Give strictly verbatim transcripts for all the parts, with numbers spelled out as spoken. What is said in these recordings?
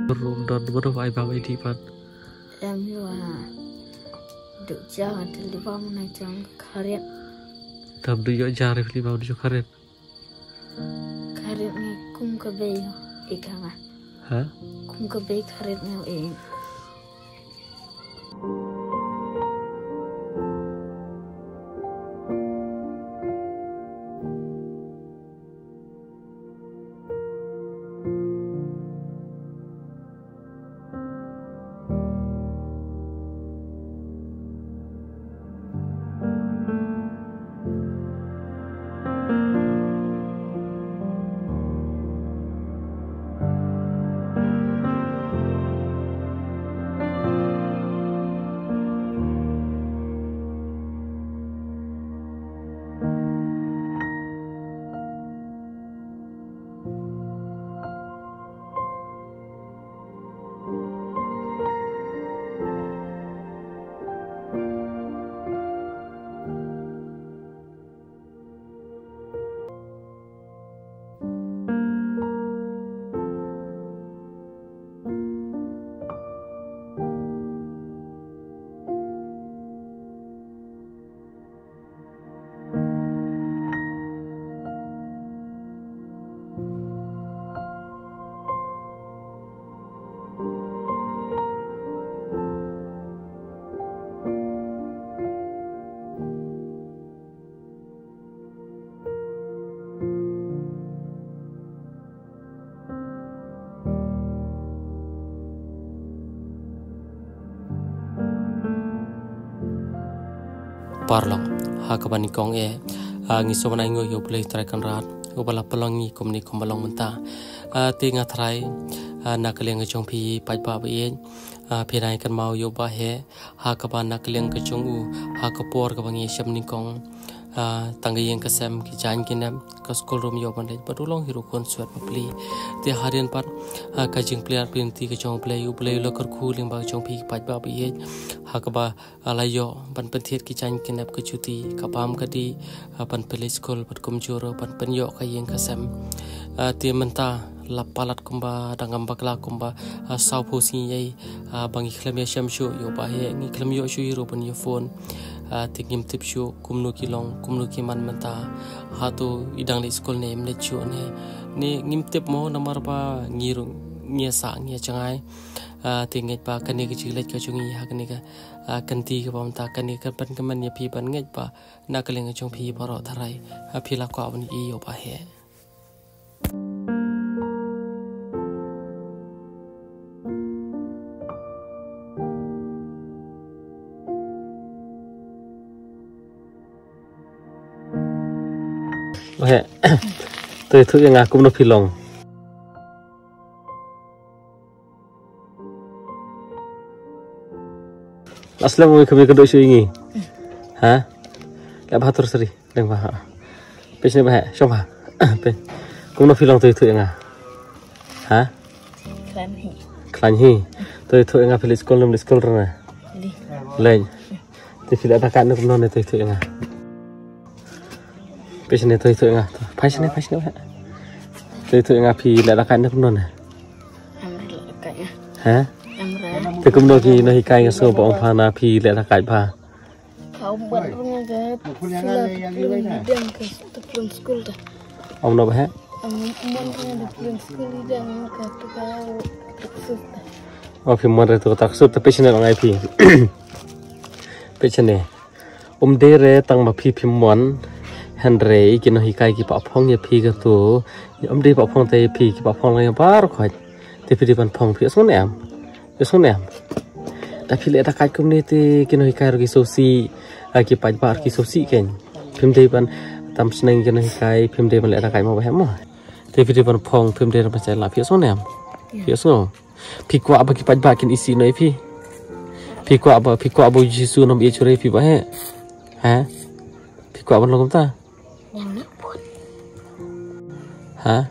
Rung don bữa vài bao ấy đi phần em yêu à được cha thì đi vào này chẳng kharet thầm đi dõi cha rồi đi vào đi cho kharet kharet nghe cung cái bê ikan à hả cung cái bê kharet nghe em parlong hakabani kong e ngi somana ingo yo play try kan rat go bala pelongi komni kombalong menta tinga try nakaliang chong phi pai pa be phirai kan mau yo ba he hakaban nakaliang ka chong u hakapor ka bangi shamni kong tangi yang kesem ki jan kinam ka school room yo ban le padulong hero kon suat papli te harian pat ka jing player pinti ka chong play u play lo kar khu ling ba chong phi pai ba be hakaba alayo ban penthiet ki jan kinap ka chuti ka pam ka di ban play school pat kum juro ban pen yo ka yang kesem te menta lapalat kumba dangam bakla kumba sau phosi yai bangi khlamya shamshu yo ba he ngi khlamyo shu hero ban yo phone tingim tipshu kumnu kilong kumnu kiman menta hatu idang di school ne mne chu ne ni ngim tip mo namar ba ngiru ngia sa ngia changai tinget pa kani ki chilet ka chungi hakni ka kanti ka bam ta kani kan pan kaman ya phi ban nget pa nakaleng chung phi baro tharai phi la ko bani i yo ba he Oke, tuh itu yang aku mau pilong. Aslam mau kami kedua sih ini, hah? Gak bahatur seri, deng bah. Pesnya bah, coba, pe. Aku mau pilong tuh itu yang ah, hah? Klanhi. Klanhi, tuh itu yang ah pilih sekolah belum sekolah rana. Lain, tuh pilih ada kan aku mau itu itu yang ah. Pesnya tuh itu enggak, pasnya pasnya enggak, tuh itu enggak pi lada kan itu non, hah? Tuh kemudian ki nahi kai ngasih bawa pana pi lada kan pa. Kau barunya ke belum ke belum sekolah dah. Om napa he? Om barunya di belum sekolah dah ke tukar taksut. Oh pi mana tu taksut tapi pesnya orang pi, pesnya, om dere tang ma pi pi mon. Henry kino hikai ki pa phong ye phi ka tu om de pa phong te phi ki pa phong la bar khoi te phi ban phong phi so nem ye so nem ta phi le ta kai kum ni te kino hikai ro ki so si ki pa bar ki so si ken phim de ban tam sneng kino hikai phim de ban le ta kai mo ba hem mo te phi ban phong phim de ba chai la phi so nem phi so phi kwa ba ki pa ba kin isi noi phi phi kwa ba phi kwa bo jisu nom ye chore phi ba he ha phi kwa ban lo kum ta hah?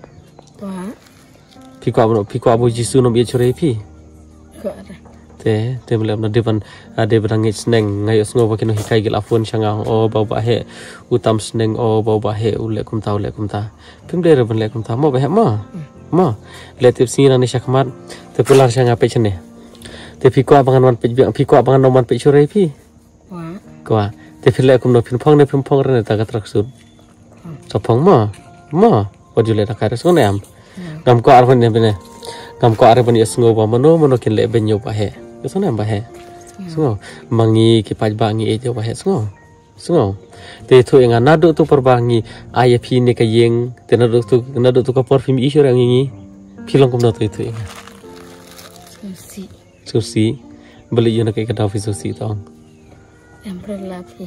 Piko abu piko abu jisu nom ye chore pi. Te te boleh na devan ade berangit sneng ngayo sngo bakino hikai gel afun changa o bau ba he utam sneng o bau ba he ule kum ta ule kum ta. Pim de rebon le kum ta mo ba he mo. mo le tip singi nang ni syakmat te pular syang ape chene te pi kwa bangan wan pe pi kwa bangan noman pe chure pi wa kwa te pi le kum no pin phong ne pin phong re ta ka trak sun so phong mo mo what you let ka res ko nem gam ko ar ban ne bene gam ko ar ban yes ngo ba mano mano kin le ben yo ba he so nem ba he so mangi ki paj ba ngi e jo ba he so so te thu nga na do tu perbangi ai phi ne ka yeng te na do tu na do tu ka por film isyo rang ngi philong kum no tu tu si susi beli yo na kai ka da fi susi tong umbrella pi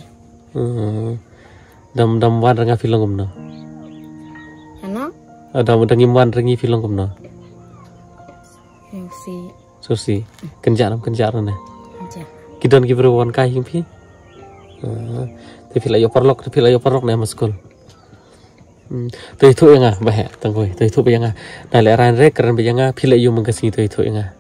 dam dam wan rang philong kum no ano dam dang wan rang philong kum no si susi kenja nam kenja ne ja kidon ki bro wan kai hing phi te phila yo parlok te phila yo parlok ne maskul te thu nga ba he tang koi te thu ba nga na le ran re kran ba nga phila yo mang ka si te thu nga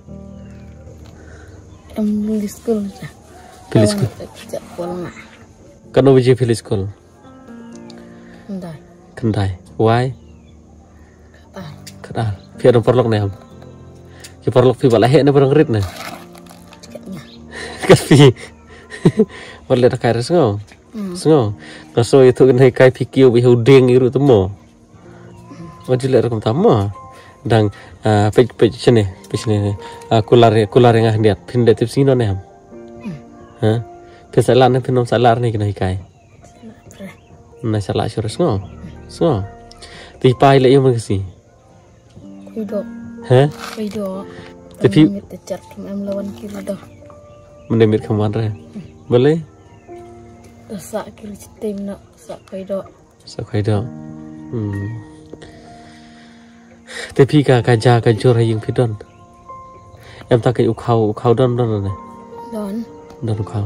em di school ja phila school ja polna kan no je phila school ndai kendai why ah kada phia do parlok ne am ki parlok phi bala he ne barang rit ne katnya ka phi wala ta kai res ngo so kaso itu kan hai kai pikir bi huding iru temo wajib le rakam tamo dang pe pe chene pe chene kular kular ngah niat pinde tip sino ne ham ha pe salar ne pinom salar ne kan hai kai na salar sures ngo so ti pai le yo mangsi kuido ha kuido tapi te chat em lawan kiri do mendemir kaman re boleh sa kiri tim no sa kuido sa kuido hmm tapi ka ka ja ka jor haying pidon em ta kai u khau khau don don ne don don khau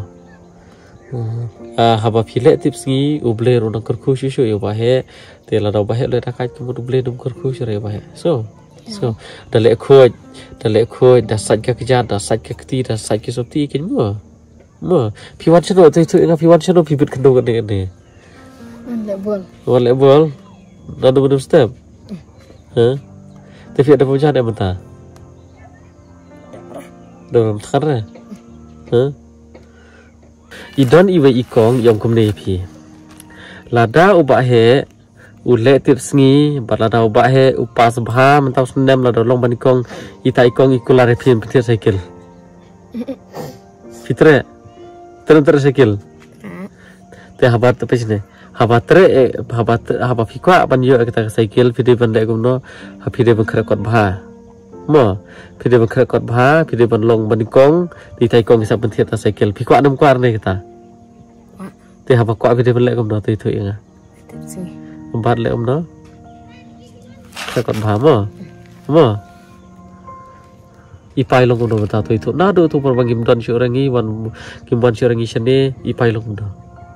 ah haba phile tips ngi uble ro na kar khu shu shu yo ba he te la do ba he le ta kai ku uble dum kar khu shu re ba he so so da le khoj da le khoj da saj ka ja da saj ka ti da saj ki sop ti kin mo mo pi wan chano te tu nga pi wan chano pi bit kan do kan ne le bol wala bol da do dum step ha te fi ada pujah ada mata do khar ha idon iwe ikong yom kum ne pi lada uba he ule tips ngi balada uba he upas bha mentau sendam lada long banikong ita ikong ikulare pin petir cycle fitre ter cycle te habat te pesne habatre habat habat fikwa ban yo kita cycle fide ban le gumno ha fide ban khrekot bha mo fide ban khrekot bha fide ban long banikong ita ikong isa ban thiata cycle fikwa nam kwar ne kita te habat kwa fide ban le gumno te thu inga bat le umno khrekot bha mo mo ipai long do ta tu itu na do tu perbangim don syurangi wan kimban syurangi sene ipai long do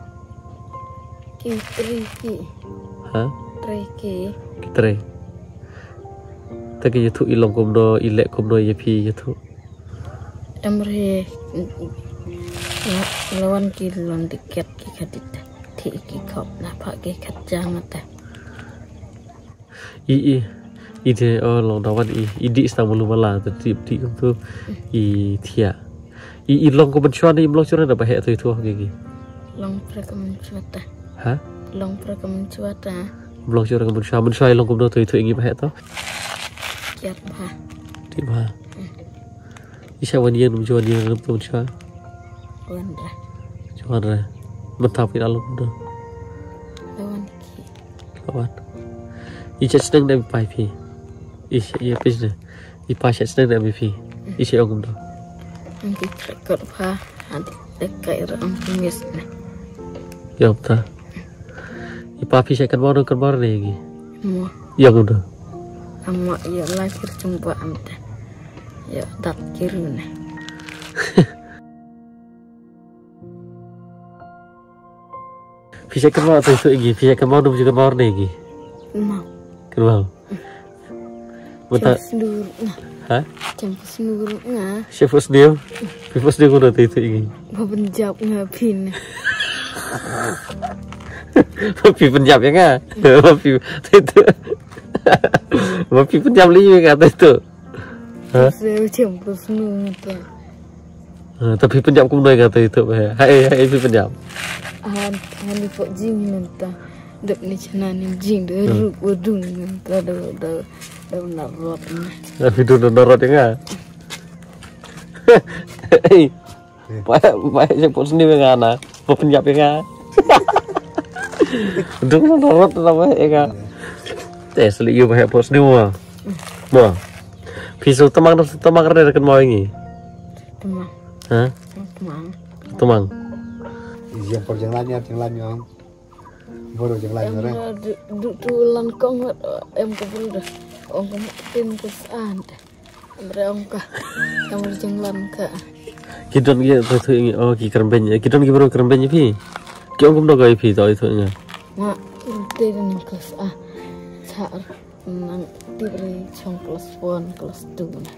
ki triki ha triki kitre taki itu ilong kum do ilek kum do yepi itu emre lawan ki lon diket ki kadit ti ki kop na pa ki katja mata i i ide oh long dawan i idi Istanbul mala tu tip ti kum tu i thia i i long ko ban chwa ni long chwa da ba he tu tu gi long prakaman cuata ha long prakaman cuata long chwa ban chwa ban chwa long kum do tu tu ngi ba he to kiat ba ti ba i sha wan yen chwa ni rum tu chwa wan ra chwa ra ban ta pi alum do lawan ki lawan i chat sedang da pai pi i ya pisne i pa chat sedang da pi i se ong do nanti trekot ba ada dekai ram kumis ne ya ta i pa pi se kan mau kan mau ne gi mo ya ong do amma ya lahir jumpa anda ya dat kiru ne pi se kan mau tu tu gi pi se kan mau dum juga mau ne gi mau kan mau Mata seluruh nah ha campur seluruh nah chef first dia first dia ko do tu tu gi Punjab ngapin Pi Punjab ya nga pi tu Tapi penjam li kata itu. Hah? Saya macam pesenung itu. Tapi penjam kumdoi kata itu. Hai hai penjam. Ah, hani kok jing nanti. Dek ni cina ni jing deruk wadung nanti ada ada ada narot ni. Tapi tu narot enggak. Hei. Baik baik sebut sendiri ngana. Penjam enggak. Duk narot apa enggak. Teh seliu baik sebut sendiri mah. Mah. Pisau temang temang kerja dekat mau ini. Temang. Hah? Temang. Temang. Yang perjang lainnya, yang lainnya, baru yang lainnya. Em duk tu langkong em kabul dah. Ong kamu tim kesan. Mereka ong kah. Kamu jenglan kah. Kita ni tu tu ini oh kita kerembenya. Kita ni baru kerembenya pi. Kita orang kumdo gay pi tahu itu nya. Mak itu ni kes ah. Car nang diberi cong kelas one kelas two na.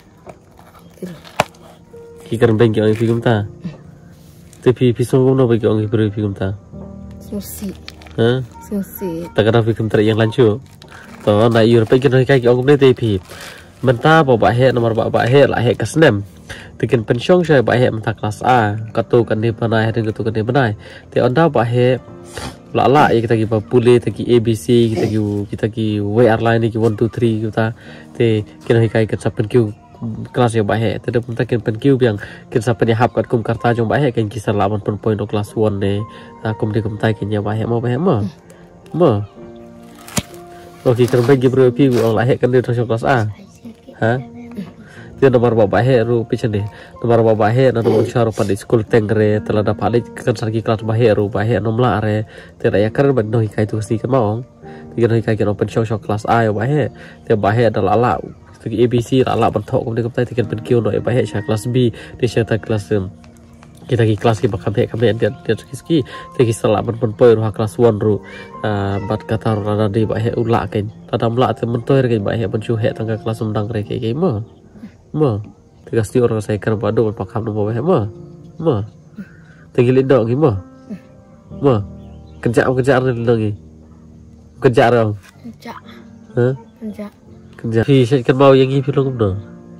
Kita kerembenya orang pi kumta. Tapi pisau kumdo bagi orang baru pi kumta. Susi. Hah? Susi. Tak ada pi kumta yang lanjut. Tahu nak iur pergi nak kaki orang kumdo tapi. Mentah bawa he nomor bawa he lah he kesnem. Tikin pensiun saya bawa he mentah kelas A. Katu kan dia panai dan katu kan dia panai. Tapi anda bawa he lala ya kita kita pulih kita A B C kita kita kita W R line kita one two three kita. Tapi kita hikai kita sapen Q kelas yang baik. Tidak pun tak pen Q yang kita sapen yang hap kat kum karta yang baik kan kisah lawan pun point untuk kelas one ni. Kum di kum tai kenya baik mau baik mau. Mau. Okey kerana bagi bro pi orang lahir kan dia terus kelas A. Ha? Dia nomor bawa bahe ru pichen deh. Nomor bawa bahe na nomor syar pada school tengre telah dapat kan sarki kelas bahe ru bahe nomla are. Tidak ya kan bendo hikai tu si kan mau. Tiga hikai kan open show show kelas A ya bahe. Dia bahe adalah ala. Segi A B C ala bentuk kemudian kita tiga pen Q no bahe syar kelas B di syar kelas kita ki kelas ki bakam he kami dia dia ski tegi salah ben pun poi ru kelas one ru bat kata rada di bahe ula kan rada mla te mentoir kan bahe ben chu he tangga kelas undang re ke ke ma ma tegas ti orang saya kan padu pakam no bahe ma ma tegi lidok ki ma ma kerja kerja lagi kerja orang Kerja. ha Kerja. kerja pi saya kan mau yang ni pi long no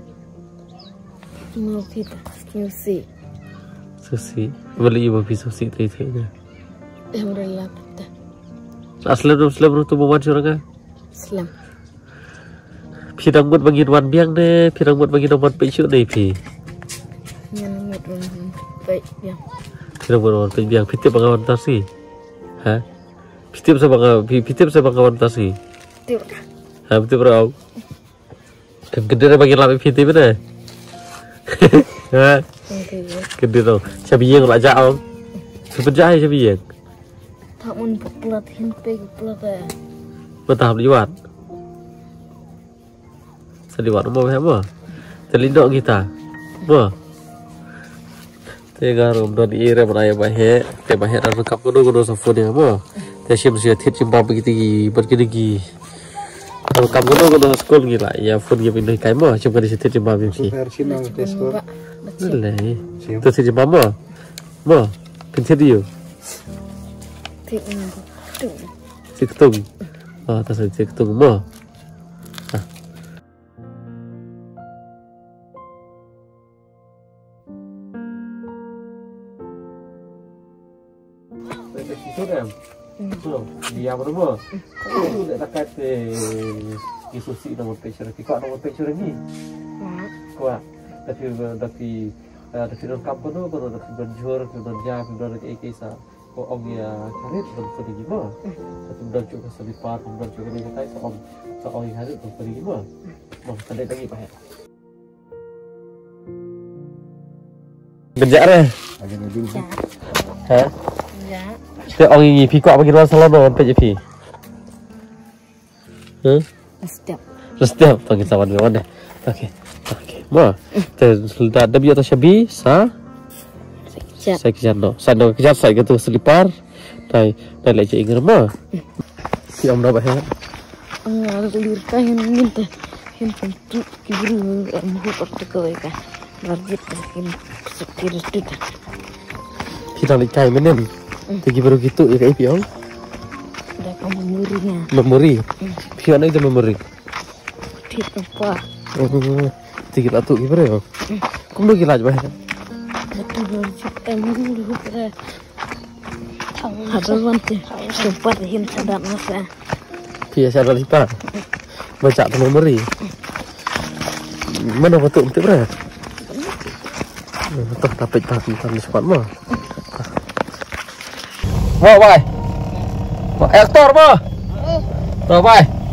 Mau kita. Susi. Susi beli ibu pi susi tu itu nya Yang berlap kita. aslam dum aslam tu bawa curang Islam. Pi dang buat bagi wan biang deh pi dang buat bagi nomor pe chu deh pi Yang nomor orang baik yang. pi dang buat nomor pe biang pi tip bangawan tasi ha pi tip sa bang pi tip sa bangawan tasi Tiur. ha pi tip rau kan gede bagi lap pi tip deh ha gede tu sabi yang la jao sepejai sabi yang Tak mun pelat himpe pelat eh. bertahap liwat seliwat mau apa terlindok kita apa tega rum don ire beraya bahe te bahe dan kap kudu kudu safun ya apa te sim sia thit sim bab giti berkini gi kalau kap kudu kudu skol gila ya fun gi pindah kai mo sim kali thit sim bab si Versi nang tes kor. le tu thit sim bab mo mo pindah dia Tik ni. Tu. siktung ah tas siktung mo dia berapa? Itu dah dekat isusi nomor pecah. Kau nomor pecah ni? Kuat. Tapi tapi tapi dalam kampung tu kalau dapat berjur, berjaya, berjaya ke kisah. Kau orang ya karet berpergi gimana? Tapi berjaya juga selipar, berjaya juga ni kita seorang seorang yang karet berpergi gimana? Mau tadi lagi apa? Kerja re? Agak lebih. Hah? Ya. Kita orang ini pi kuat bagi orang salah no sampai je pi. Huh? Setiap. Setiap panggil sawan kawan deh. Okey. Okey. Mo. Te sudah ada biar tasyabi sa. Sekejap. Saya kejar no. Saya no kejar saya gitu selipar. Dai dai leci ingin mo. Si om dah bahaya. Ah, kulir kain minta. Hin pentu kibru amhu pakte kowe ka. Warjit hin sekir kita. Kita lihat kain menen. Tegi baru gitu ya kayak pion. Dah memorinya. Memori. Pion itu memori. Di tempat. Oh, tiga ratus gimana ya? Kamu lagi laju banget. Itu berjut emang dulu kira. Ada wanti sempat hin sadar masa. Biasa dari pak. Baca tuh memori. Mana betul betul berapa? Betul tapi tapi tapi cepat mah. Mau bay. Mau ektor mah. Mau bay.